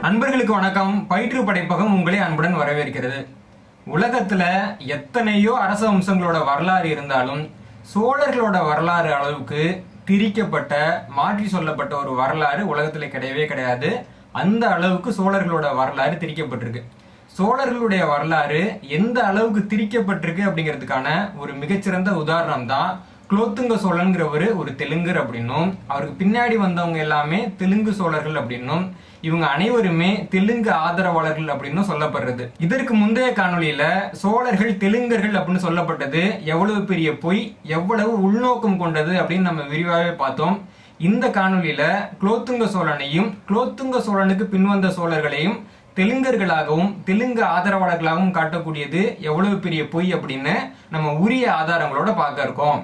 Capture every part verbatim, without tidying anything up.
அன்பர்களுக்கு வணக்கம். பயிற்று படைப்பகம் உங்களை அன்புடன் வரவேற்கிறது. உலகத்துல எத்தனையோ அரச வம்சங்களோட வரலாறு இருந்தாலும் சோழர்களோட வரலாறு அளவுக்கு திரிக்கப்பட்ட மாற்றி சொல்லப்பட்ட ஒரு வரலாறு உலகத்துல கிடையவே கிடையாது. அந்த அளவுக்கு சோழர்களோட வரலாறு திரிக்கப்பட்டிருக்கு. சோழர்களுடைய வரலாறு எந்த அளவுக்கு திரிக்கப்பட்டிருக்கு அப்படிங்கிறதுக்கான ஒரு மிகச்சிறந்த உதாரணம் தான் குலோத்துங்க சோழன்கிறவரு ஒரு தெலுங்கர் அப்படின்னும், அவருக்கு பின்னாடி வந்தவங்க எல்லாமே தெலுங்கு சோழர்கள் அப்படின்னும், இவங்க அனைவருமே தெலுங்கு ஆதரவாளர்கள் அப்படின்னு சொல்லப்படுறது. இதற்கு முந்தைய காணொலியில சோழர்கள் தெலுங்கர்கள் அப்படின்னு சொல்லப்பட்டது எவ்வளவு பெரிய பொய், எவ்வளவு உள்நோக்கம் கொண்டது அப்படின்னு நம்ம விரிவாகவே பார்த்தோம். இந்த காணொலியில குலோத்துங்க சோழனையும் குலோத்துங்க சோழனுக்கு பின்வந்த சோழர்களையும் தெலுங்கர்களாகவும் தெலுங்கு ஆதரவாளர்களாகவும் காட்டக்கூடியது எவ்வளவு பெரிய பொய் அப்படின்னு நம்ம உரிய ஆதாரங்களோட பார்க்க இருக்கோம்.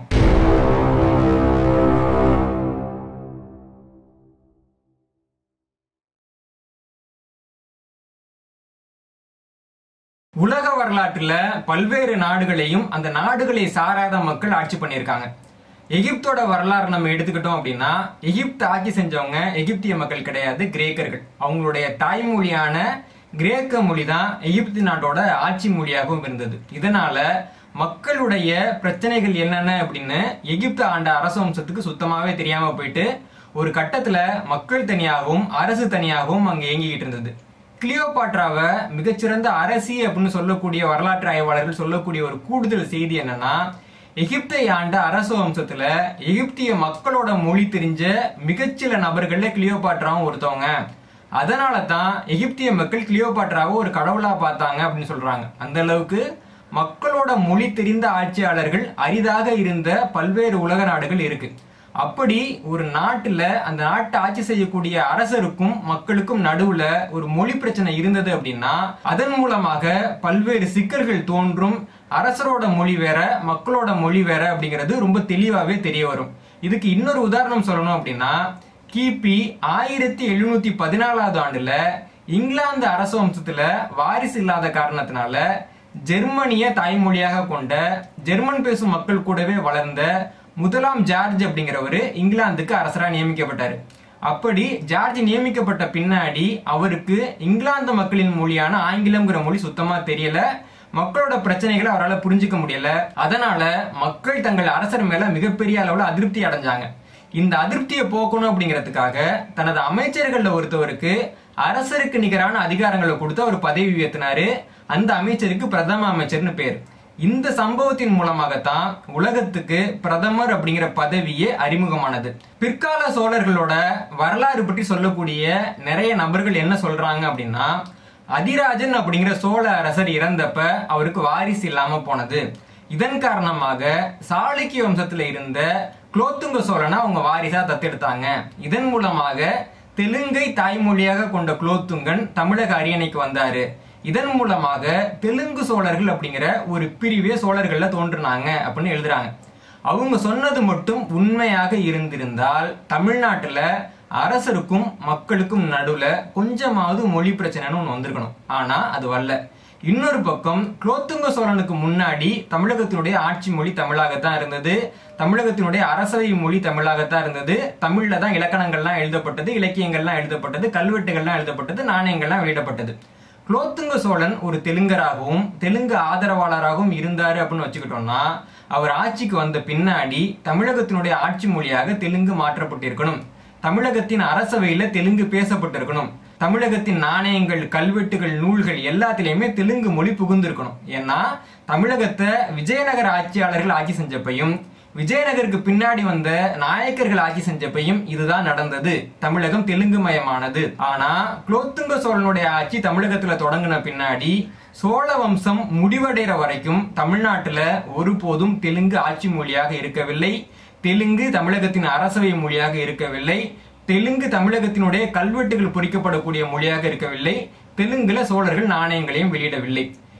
உலக வரலாற்றுல பல்வேறு நாடுகளையும் அந்த நாடுகளை சாராத மக்கள் ஆட்சி பண்ணியிருக்காங்க. எகிப்தோட வரலாறு நம்ம எடுத்துக்கிட்டோம் அப்படின்னா, எகிப்து ஆட்சி செஞ்சவங்க எகிப்திய மக்கள் கிடையாது, கிரேக்கர்கள். அவங்களுடைய தாய்மொழியான கிரேக்க மொழி தான் எகிப்து நாட்டோட ஆட்சி மொழியாகவும் இருந்தது. இதனால மக்களுடைய பிரச்சனைகள் என்னென்ன அப்படின்னு எகிப்து ஆண்ட அரச வம்சத்துக்கு சுத்தமாவே தெரியாம போயிட்டு ஒரு கட்டத்துல மக்கள் தனியாகவும் அரசு தனியாகவும் அங்க இயங்கிக்கிட்டு இருந்தது. கிளியோபாட்ராவை மிகச்சிறந்த அரசி அப்படின்னு சொல்லக்கூடிய வரலாற்று ஆய்வாளர்கள் சொல்லக்கூடிய ஒரு கூடுதல் செய்தி என்னன்னா, எகிப்தை ஆண்ட அரச வம்சத்துல எகிப்திய மக்களோட மொழி தெரிஞ்ச மிகச்சில நபர்கள்ல கிளியோபாட்ராவும் ஒருத்தவங்க. அதனால தான் எகிப்திய மக்கள் கிளியோபாட்ராவை ஒரு கடவுளா பார்த்தாங்க அப்படின்னு சொல்றாங்க. அந்த அளவுக்கு மக்களோட மொழி தெரிந்த ஆட்சியாளர்கள் அரிதாக இருந்த பல்வேறு உலக நாடுகள் இருக்கு. அப்படி ஒரு நாட்டுல அந்த நாட்டை ஆட்சி செய்யக்கூடிய அரசருக்கும் மக்களுக்கும் நடுவுல ஒரு மொழி பிரச்சனை இருந்தது அப்படின்னா அதன் மூலமாக பல்வேறு சிக்கல்கள் தோன்றும். அரசரோட மொழி வேற, மக்களோட மொழி வேற அப்படிங்கிறது ரொம்ப தெளிவாவே தெரிய வரும். இதுக்கு இன்னொரு உதாரணம் சொல்லணும் அப்படின்னா, கிபி ஆயிரத்தி எழுநூத்தி பதினாலாவது ஆண்டுல இங்கிலாந்து அரச வம்சத்துல வாரிசு இல்லாத காரணத்தினால ஜெர்மனிய தாய்மொழியாக கொண்ட ஜெர்மன் பேசும் மக்கள் கூடவே வளர்ந்த முதலாம் ஜார்ஜ் அப்படிங்கிறவரு இங்கிலாந்துக்கு அரசரா நியமிக்கப்பட்டாரு. அப்படி ஜார்ஜ் நியமிக்கப்பட்ட பின்னாடி அவருக்கு இங்கிலாந்து மக்களின் மொழியான ஆங்கிலம்ங்கிற மொழி சுத்தமா தெரியல, மக்களோட பிரச்சனைகளை அவரால் புரிஞ்சுக்க முடியல. அதனால மக்கள் தங்கள் அரசர் மேல மிகப்பெரிய அளவுல அதிருப்தி அடைஞ்சாங்க. இந்த அதிருப்தியை போக்கணும் அப்படிங்கிறதுக்காக தனது அமைச்சர்கள்ல ஒருத்தவருக்கு அரசருக்கு நிகரான அதிகாரங்களை கொடுத்து அவர் பதவி உயர்த்தினாரு. அந்த அமைச்சருக்கு பிரதம அமைச்சர்னு பேர். இந்த சம்பவத்தின் மூலமாகத்தான் உலகத்துக்கு பிரதமர் அப்படிங்கிற பதவியே அறிமுகமானது. பிற்கால சோழர்களோட வரலாறு பற்றி சொல்லக்கூடிய நிறைய நபர்கள் என்ன சொல்றாங்க அப்படின்னா, அதிராஜன் அப்படிங்கிற சோழ அரசர் இறந்தப்ப அவருக்கு வாரிசு இல்லாம போனது. இதன் காரணமாக சாளுக்கிய வம்சத்துல இருந்த குலோத்துங்க சோழனை அவங்க வாரிசா தத்தெடுத்தாங்க. இதன் மூலமாக தெலுங்கை தாய்மொழியாக கொண்ட குலோத்துங்கன் தமிழக அரியணைக்கு வந்தாரு. இதன் மூலமாக தெலுங்கு சோழர்கள் அப்படிங்கிற ஒரு பிரிவே சோழர்கள்ல தோன்றுனாங்க அப்படின்னு எழுதுறாங்க. அவங்க சொன்னது மட்டும் உண்மையாக இருந்திருந்தால் தமிழ்நாட்டுல அரசருக்கும் மக்களுக்கும் நடுவுல கொஞ்சமாவது மொழி பிரச்சனைன்னு ஒண்ணு வந்திருக்கணும். ஆனா அது வரல. இன்னொரு பக்கம் குலோத்துங்க சோழனுக்கு முன்னாடி தமிழகத்தினுடைய ஆட்சி மொழி தமிழாகத்தான் இருந்தது. தமிழகத்தினுடைய அரசவை மொழி தமிழாகத்தான் இருந்தது. தமிழ்ல தான் இலக்கணங்கள்லாம் எழுதப்பட்டது, இலக்கியங்கள்லாம் எழுதப்பட்டது, கல்வெட்டுகள்லாம் எழுதப்பட்டது, நாணயங்கள்லாம் வெளியிடப்பட்டது. குலோத்துங்க சோழன் ஒரு தெலுங்கராகவும் தெலுங்கு ஆதரவாளராகவும் இருந்தாரு அப்படின்னு வச்சுக்கிட்டோம்னா, அவர் ஆட்சிக்கு வந்த பின்னாடி தமிழகத்தினுடைய ஆட்சி மொழியாக தெலுங்கு மாற்றப்பட்டிருக்கணும். தமிழகத்தின் அரசவையில தெலுங்கு பேசப்பட்டிருக்கணும். தமிழகத்தின் நாணயங்கள், கல்வெட்டுகள், நூல்கள் எல்லாத்திலையுமே தெலுங்கு மொழி புகுந்திருக்கணும். ஏன்னா தமிழகத்தை விஜயநகர ஆட்சியாளர்கள் ஆட்சி செஞ்சப்பையும் விஜயநகருக்கு பின்னாடி வந்த நாயக்கர்கள் ஆட்சி செஞ்சப்பையும் இதுதான் நடந்தது. தமிழகம் தெலுங்கு மயமானது. ஆனா குலோத்துங்க சோழனுடைய ஆட்சி தமிழகத்துல தொடங்கின பின்னாடி சோழ வம்சம் முடிவடைகிற வரைக்கும் தமிழ்நாட்டுல ஒருபோதும் தெலுங்கு ஆட்சி மொழியாக இருக்கவில்லை. தெலுங்கு தமிழகத்தின் அரசவை மொழியாக இருக்கவில்லை. தெலுங்கு தமிழகத்தினுடைய கல்வெட்டுகள் பொறிக்கப்படக்கூடிய மொழியாக இருக்கவில்லை. தெலுங்குல சோழர்கள் நாணயங்களையும் வெளியிடவில்லை.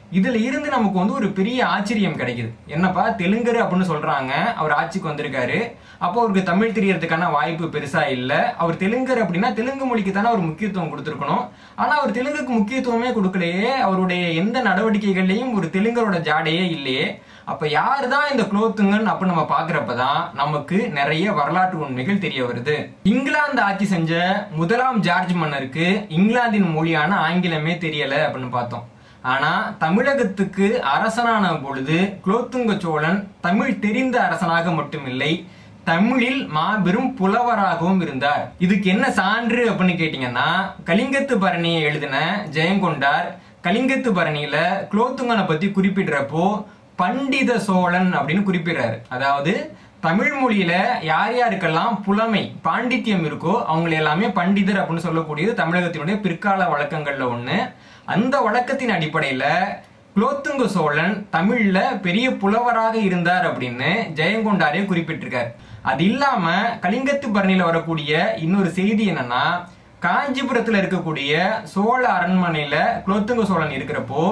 இதுல இருந்து நமக்கு வந்து ஒரு பெரிய ஆச்சரியம் கிடைக்குது. என்னப்பா தெலுங்கர் அப்படின்னு சொல்றாங்க, அவர் ஆட்சிக்கு வந்திருக்காரு, அப்போ அவருக்கு தமிழ் தெரியறதுக்கான வாய்ப்பு பெருசா இல்ல. அவர் தெலுங்கர் அப்படின்னா தெலுங்கு மொழிக்கு தானே அவர் முக்கியத்துவம் கொடுத்திருக்கணும். ஆனா அவர் தெலுங்குக்கு முக்கியத்துவமே கொடுக்கலையே, அவருடைய எந்த நடவடிக்கைகள்லயும் ஒரு தெலுங்கரோட ஜாடையே இல்லையே. அப்ப யாரு தான் இந்த குலோத்துங்கன் அப்படின்னு நம்ம பாக்குறப்பதான் நமக்கு நிறைய வரலாற்று உண்மைகள் தெரிய வருது. இங்கிலாந்து ஆட்சி செஞ்ச முதலாம் ஜார்ஜ் மன்னருக்கு இங்கிலாந்தின் மொழியான ஆங்கிலமே தெரியல அப்படின்னு பார்த்தோம். ஆனா தமிழகத்துக்கு அரசனான பொழுது குலோத்துங்க சோழன் தமிழ் தெரிந்த அரசனாக மட்டுமில்லை, தமிழில் மாபெரும் புலவராகவும் இருந்தார். இதுக்கு என்ன சான்று அப்படின்னு கேட்டீங்கன்னா, கலிங்கத்து பரணியை எழுதின ஜெயங்கொண்டார் கலிங்கத்து பரணியில குலோத்துங்கனை பத்தி குறிப்பிடுறப்போ பண்டித சோழன் அப்படின்னு குறிப்பிடுறாரு. அதாவது தமிழ் மொழியில யார் யாருக்கெல்லாம் புலமை பாண்டித்யம் இருக்கோ அவங்களை எல்லாமே பண்டிதர் அப்படின்னு சொல்லக்கூடியது தமிழகத்தினுடைய பிற்கால வழக்கங்கள்ல ஒண்ணு. அந்த வழக்கத்தின் அடிப்படையில குலோத்துங்க சோழன் தமிழ்ல பெரிய புலவராக இருந்தார் அப்படின்னு ஜெயங்கொண்டாரே குறிப்பிட்டிருக்கார். அது இல்லாம கலிங்கத்து பரணியில வரக்கூடிய இன்னொரு செய்தி என்னன்னா, காஞ்சிபுரத்துல இருக்கக்கூடிய சோழ அரண்மனையில குலோத்துங்க சோழன் இருக்கிறப்போ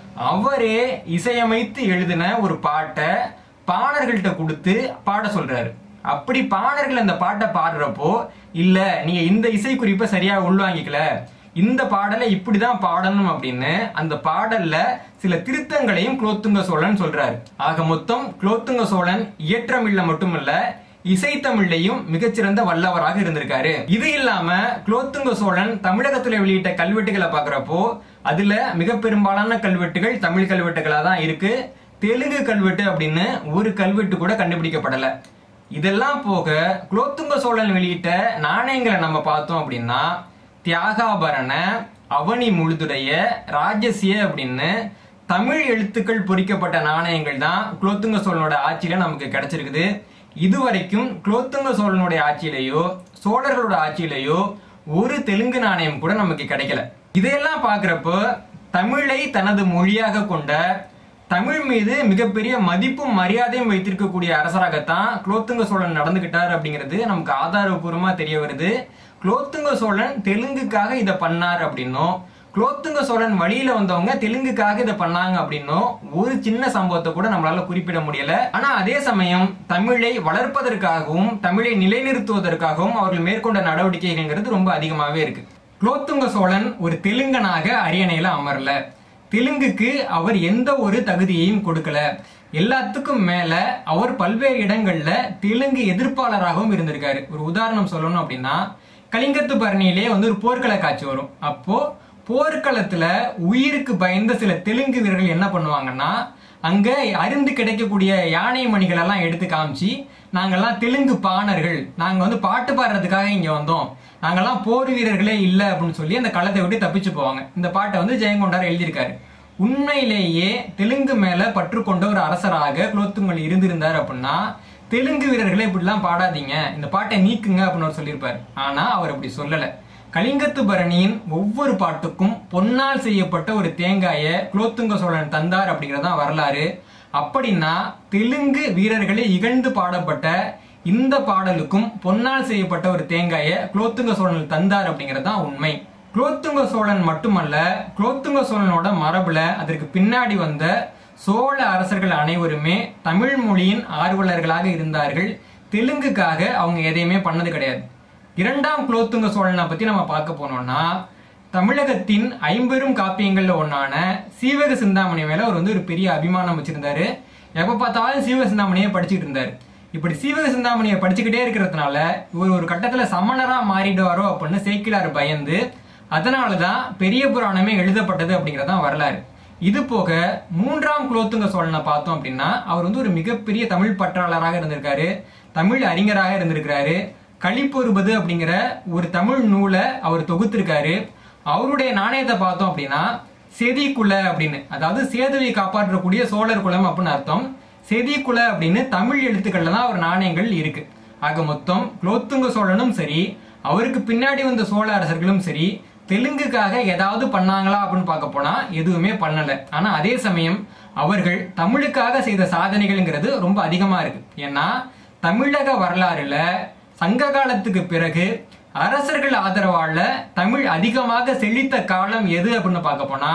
அவரே இசையமைத்து எழுதின ஒரு பாட்டை பாணர்கள்ட்ட கொடுத்து பாட சொல்றாரு. அப்படி பாணர்கள் அந்த பாட்டை பாடுறப்போ, இல்ல நீங்க இந்த இசை குறிப்பை சரியா உள்வாங்கிக்கல, இந்த பாடலை இப்படிதான் பாடணும் அப்படின்னு அந்த பாடல்ல சில திருத்தங்களையும் குலோத்துங்க சோழன் சொல்றாரு. ஆக மொத்தம் குலோத்துங்க சோழன் இயற்றமிழ்ல மட்டுமல்ல இசைத்தமிழ்லையும் மிகச்சிறந்த வல்லவராக இருந்திருக்காரு. இது இல்லாம குலோத்துங்க சோழன் தமிழகத்துல வெளியிட்ட கல்வெட்டுகளை பாக்குறப்போ அதுல மிக பெரும்பாலான கல்வெட்டுகள் தமிழ் கல்வெட்டுகளா தான் இருக்கு. தெலுங்கு கல்வெட்டு அப்படின்னு ஒரு கல்வெட்டு கூட கண்டுபிடிக்கப்படல. இதெல்லாம் போக குலோத்துங்க சோழன் வெளியிட்ட நாணயங்களை நம்ம பார்த்தோம் அப்படின்னா தியாகாபரண, அவனி முழுதுடைய, ராஜசிய அப்படின்னு தமிழ் எழுத்துக்கள் பொறிக்கப்பட்ட நாணயங்கள் தான் குலோத்துங்க சோழனோட ஆட்சியில நமக்கு கிடைச்சிருக்குது. இதுவரைக்கும் குலோத்துங்க சோழனுடைய ஆட்சியிலேயோ சோழர்களோட ஆட்சியிலேயோ ஒரு தெலுங்கு நாணயம் கூட நமக்கு கிடைக்கல. இதையெல்லாம் பாக்குறப்போ தமிழை தனது மொழியாக கொண்ட, தமிழ் மீது மிகப்பெரிய மதிப்பும் மரியாதையும் வைத்திருக்கக்கூடிய அரசராகத்தான் குலோத்துங்க சோழன் நடந்துகிட்டார் அப்படிங்கிறது நமக்கு ஆதாரபூர்வமா தெரிய வருது. குலோத்துங்க சோழன் தெலுங்குக்காக இதை பண்ணார் அப்படின்னும், குலோத்துங்க சோழன் வழியில வந்தவங்க தெலுங்குக்காக இதை பண்ணாங்க அப்படின்னும் ஒரு சின்ன சம்பவத்தை கூட நம்மளால குறிப்பிட முடியல. ஆனா அதே சமயம் தமிழை வளர்ப்பதற்காகவும் தமிழை நிலைநிறுத்துவதற்காகவும் அவர்கள் மேற்கொண்ட நடவடிக்கைகள்ங்கிறது ரொம்ப அதிகமாவே இருக்கு. குலோத்துங்க சோழன் ஒரு தெலுங்கனாக அரியணையில அமரல. தெலுங்குக்கு அவர் எந்த ஒரு தகுதியையும் கொடுக்கல. எல்லாத்துக்கும் மேல அவர் பல்வேறு இடங்கள்ல தெலுங்கு எதிர்ப்பாளராகவும் இருந்திருக்காரு. ஒரு உதாரணம் சொல்லணும் அப்படின்னா, கலிங்கத்து பரணியிலே வந்து ஒரு போர்க்கள காட்சி வரும். அப்போ போர்க்களத்துல உயிருக்கு பயந்த சில தெலுங்கு வீரர்கள் என்ன பண்ணுவாங்கன்னா, அங்க அருந்து கிடைக்கக்கூடிய யானை மணிகள் எல்லாம் எடுத்து காமிச்சு, நாங்கெல்லாம் தெலுங்கு பாணர்கள், நாங்க வந்து பாட்டு பாடுறதுக்காக இங்க வந்தோம், நாங்கெல்லாம் போர் வீரர்களே இல்ல அப்படின்னு சொல்லி அந்த களத்தை விட்டு தப்பிச்சு போவாங்க. இந்த பாட்டை வந்து ஜெயங்கொண்டார் எழுதியிருக்காரு. உண்மையிலேயே தெலுங்கு மேல பற்று கொண்ட ஒரு அரசராக குலோத்துங்கன் இருந்திருந்தார் அப்படின்னா, தெலுங்கு வீரர்களே இப்படிலாம் பாடாதீங்க, இந்த பாட்டை நீக்குங்க அப்படின்னு சொல்லியிருப்பாரு. ஆனா அவர் அப்படி சொல்லல. கலிங்கத்து பரணியின் ஒவ்வொரு பாட்டுக்கும் பொன்னால் செய்யப்பட்ட ஒரு தேங்காயை குலோத்துங்க சோழன் தந்தார் அப்படிங்கறதான் வரலாறு. அப்படின்னா தெலுங்கு வீரர்களை இகழ்ந்து பாடப்பட்ட இந்த பாடலுக்கும் பொன்னால் செய்யப்பட்ட ஒரு தேங்காயை குலோத்துங்க சோழன் தந்தார் அப்படிங்கறதுதான் உண்மை. குலோத்துங்க சோழன் மட்டுமல்ல, குலோத்துங்க சோழனோட மரபுல அதற்கு பின்னாடி வந்த சோழ அரசர்கள் அனைவருமே தமிழ் மொழியின் ஆர்வலர்களாக இருந்தார்கள். தெலுங்குக்காக அவங்க எதையுமே பண்ணது கிடையாது. இரண்டாம் குலோத்துங்க சோழனை பத்தி நம்ம பார்க்க போனோம்னா, தமிழகத்தின் ஐம்பெரும் காப்பியங்கள்ல ஒன்னான சீவக சிந்தாமணி மேல அவர் வந்து ஒரு பெரிய அபிமானம் வச்சிருந்தாரு. எப்ப பார்த்தாலும் சீவக சிந்தாமணியை படிச்சுட்டு இருந்தாரு. இப்படி சீவக சிந்தாமணியை படிச்சுக்கிட்டே இருக்கிறதுனால இவர் ஒரு கட்டத்துல சமணரா மாறிடுவாரோ அப்படின்னு சேக்கிழார் பயந்து, அதனாலதான் பெரிய புராணமே எழுதப்பட்டது அப்படிங்கறதான் வரலாறு. இது போக மூன்றாம் குலோத்துங்க சோழனை பார்த்தோம் அப்படின்னா, அவர் வந்து ஒரு மிகப்பெரிய தமிழ் பற்றாளராக இருந்திருக்காரு, தமிழ் அறிஞராக இருந்திருக்கிறாரு. களிப்பொருபது அப்படிங்கிற ஒரு தமிழ் நூலை அவர் தொகுத்திருக்காரு. அவருடைய நாணயத்தை பார்த்தோம் அப்படின்னா செதிகுல அப்படின்னு, அதாவது சேதுவை காப்பாற்றக்கூடிய சோழர் குலம் அப்படின்னு அர்த்தம். செதிகுல அப்படின்னு தமிழ் எழுத்துக்கள்ல தான் அவர் நாணயங்கள் இருக்கு. ஆக மொத்தம் குலோத்துங்க சோழனும் சரி, அவருக்கு பின்னாடி வந்த சோழ அரசர்களும் சரி, தெலுங்குக்காக ஏதாவது பண்ணாங்களா அப்படின்னு பார்க்க போனா எதுவுமே பண்ணல. ஆனா அதே சமயம் அவர்கள் தமிழுக்காக செய்த சாதனைகள்ங்கிறது ரொம்ப அதிகமா இருக்கு. ஏன்னா தமிழக வரலாறுல சங்க காலத்துக்கு பிறகு அரசர்கள் ஆதரவால தமிழ் அதிகமாக செழித்த காலம் எது அப்படின்னு பார்க்க போனா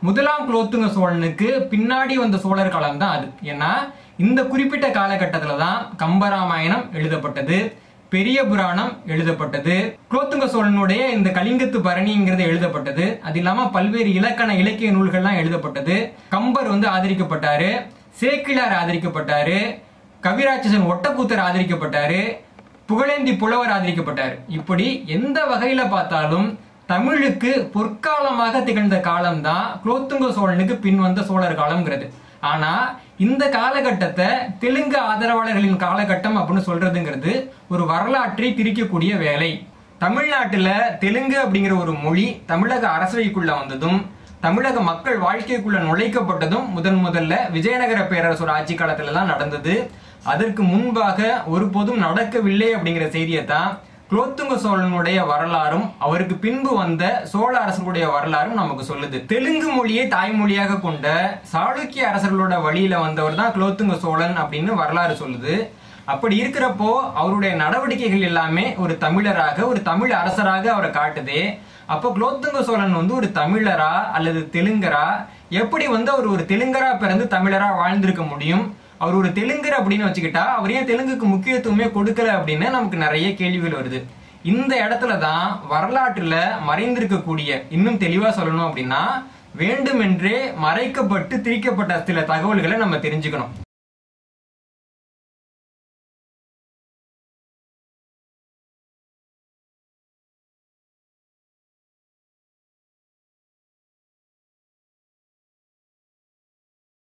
முதலாம் குலோத்துங்க சோழனுக்கு பின்னாடி வந்த சோழர் காலம் தான் அது. ஏன்னா இந்த குறிப்பிட்ட காலகட்டத்துல தான் கம்பராமாயணம் எழுதப்பட்டது, பெரிய புராணம் எழுதப்பட்டது, குலோத்துங்க சோழனுடைய இந்த கலிங்கத்து பரணிங்கிறது எழுதப்பட்டது. அது இல்லாம பல்வேறு இலக்கண இலக்கிய நூல்கள்லாம் எழுதப்பட்டது. கம்பர் வந்து ஆதரிக்கப்பட்டாரு, சேக்கிழார் ஆதரிக்கப்பட்டாரு, கவிராட்சசன் ஒட்டக்கூத்தர் ஆதரிக்கப்பட்டாரு, புகழேந்தி புலவர் ஆதரிக்கப்பட்டாரு. இப்படி எந்த வகையில பார்த்தாலும் தமிழுக்கு பொற்காலமாக திகழ்ந்த காலம்தான் குலோத்துங்க சோழனுக்கு பின் வந்த சோழர் காலம்ங்கிறது. ஆனா இந்த காலகட்டத்தை தெலுங்கு ஆதரவாளர்களின் காலகட்டம் அப்படின்னு சொல்றதுங்கிறது ஒரு வரலாற்றை திரிக்கக்கூடிய வேலை. தமிழ்நாட்டுல தெலுங்கு அப்படிங்கிற ஒரு மொழி தமிழக அரசவைக்குள்ள வந்ததும் தமிழக மக்கள் வாழ்க்கைக்குள்ள நுழைக்கப்பட்டதும் முதன் முதல்ல விஜயநகர பேரரசோட ஆட்சி காலத்துல தான் நடந்தது. அதற்கு முன்பாக ஒருபோதும் நடக்கவில்லை அப்படிங்கிற செய்தியை தான் குலோத்துங்க சோழனுடைய வரலாறும் அவருக்கு பின்பு வந்த சோழ அரசர்களுடைய வரலாறும் நமக்கு சொல்லுது. தெலுங்கு மொழியை தாய்மொழியாக கொண்ட சாளுக்கிய அரசர்களோட வழியில வந்தவர் தான் குலோத்துங்க சோழன் அப்படின்னு வரலாறு சொல்லுது. அப்படி இருக்கிறப்போ அவருடைய நடவடிக்கைகள் எல்லாமே ஒரு தமிழராக, ஒரு தமிழ் அரசராக அவரை காட்டுது. அப்போ குலோத்துங்க சோழன் வந்து ஒரு தமிழரா அல்லது தெலுங்கரா, எப்படி வந்து அவர் ஒரு தெலுங்கரா பிறந்து தமிழரா வாழ்ந்திருக்க முடியும்? அவர் ஒரு தெலுங்கர் அப்படின்னு வச்சுக்கிட்டா அவர் ஏன் தெலுங்குக்கு முக்கியத்துவமே கொடுக்கல அப்படின்னு நமக்கு நிறைய கேள்விகள் வருது. இந்த இடத்துலதான் வரலாற்றுல மறைந்திருக்கக்கூடிய, இன்னும் தெளிவா சொல்லணும் அப்படின்னா, வேண்டுமென்றே மறைக்கப்பட்டு திரிக்கப்பட்ட சில தகவல்களை நம்ம தெரிஞ்சுக்கணும்.